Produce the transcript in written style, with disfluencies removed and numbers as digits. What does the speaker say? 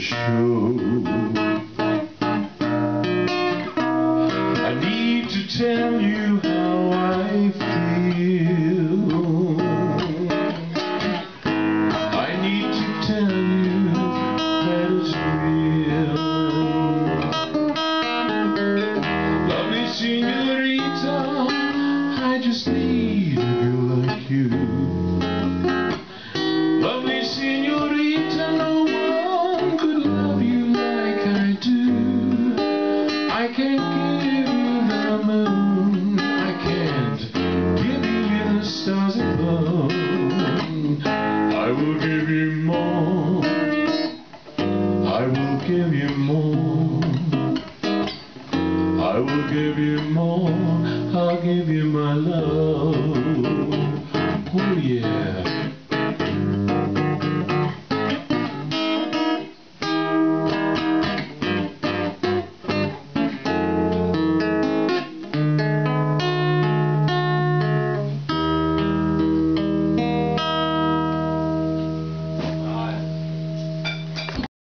show. I need to tell you how I feel. I need to tell you that it's real. Lovely señorita, I just need a girl like you. Lovely señorita, no one could love you like I do. I can't give you the moon, I can't give you the stars above. I will give you more, I will give you more, I will give you more, I'll give you my love. Oh yeah.